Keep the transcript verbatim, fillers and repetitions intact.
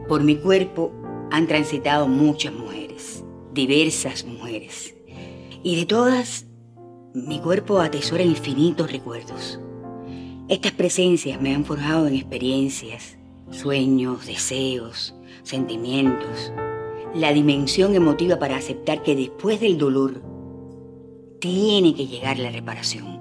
Por mi cuerpo han transitado muchas mujeres, diversas mujeres. Y de todas, mi cuerpo atesora infinitos recuerdos. Estas presencias me han forjado en experiencias, sueños, deseos, sentimientos. La dimensión emotiva para aceptar que después del dolor tiene que llegar la reparación.